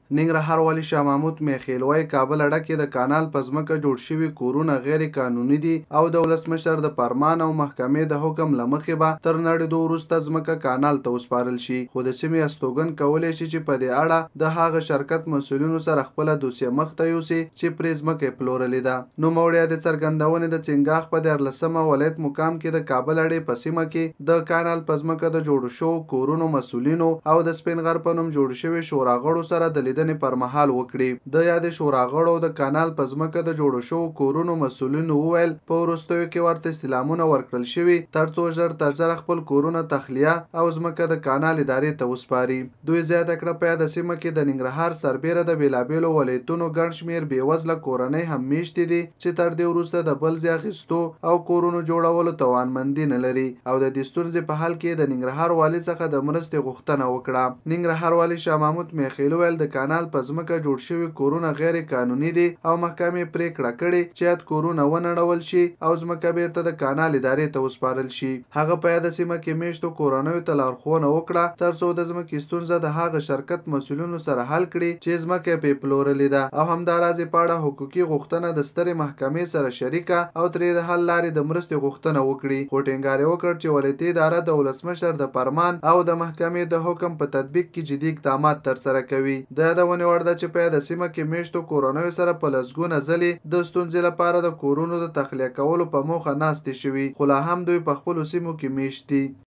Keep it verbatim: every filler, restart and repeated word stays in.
ننګرهار والي شاه محمود میخیل وایي کابل اډه کې د کانال په ځمکه جوړ شوي کورونه غیر قانوني دي او د ولسمشر د فرمان او محکمې د حکم له مخې به تر نړېدو وروسته ځمکه کانال ته وسپارل شي، خو د سیمې استوګن کولی شي چې په دې اړه د هغه شرکت مسؤلینو سره خپله دوسیه مخ ته یوسي چې پرې ځمکه یې پلورلې ده. نوموړی د څرګندونې د چنګاښ په دیارلسمه ولایت مقام کې د کابل اډې په سیمه کې د کانال په ځمکه د جوړو شوو کورونو مسؤلینو او د سپین غر په نوم جوړ شوي شورا غړو سره د لیدنې پر مهال وکړي. د یادې شورا غړو د کانال په ځمکه د جوړو شوو کورونو مسؤلینو وویل په وروستیو کې ورته استعلامونه ورکړل شوي ترڅو ژر تر ژره خپل کورونه تخلیه او ځمکه د کانال ادارې ته وسپاري. دوی زیاته کړه په یاده سیمه کې د ننګرهار سربیره د بېلابېلو ولایتونو ګڼ شمېر بېوزله کورنۍ هم میشتې دي چې تر دې وروسته د بل ځای اخیستو او کورونو جوړولو توانمندي نه لري او د دې ستونزې په حل کې د ننګرهار والي څخه د مرستې غوښتنه وکړه. ننګرهار والي شاه محمود میخیل ویل د کانال په ځمکه جوړ شوي کورونه غیر قانوني دي او محکمې پریکړه کړې چې یاد کورونه ونړول شي او ځمکه بیرته د کانال ادارې ته وسپارل شي. هغه په یاده سیمه کې میشتو کورنیو ته لارښوونه وکړه ترڅو د ځمکې ستونزه د هغه شرکت مسؤلینو سره حل کړي چې ځمکه یې پرې پلورلې ده او همداراز یې په اړه حقوقي غوښتنه د سترې محکمې سره شریکه او ترې د حل لارې د مرستې غوښتنه وکړي، خو ټینګار یې وکړ چې ولایتي اداره د ولسمشر د فرمان او د محکمې د حکم په تطبیق کې جدي اقدامات ترسره کوي. د یادونې وړ ده چې په یاده سیمه کې میشتو کورنیو سره په لسګونه ځلې د ستونزې لپاره د کورونو د تخلیه کولو په موخه ناستې شوي، خو لا هم دوی په خپلو سیمو کې میشت دي.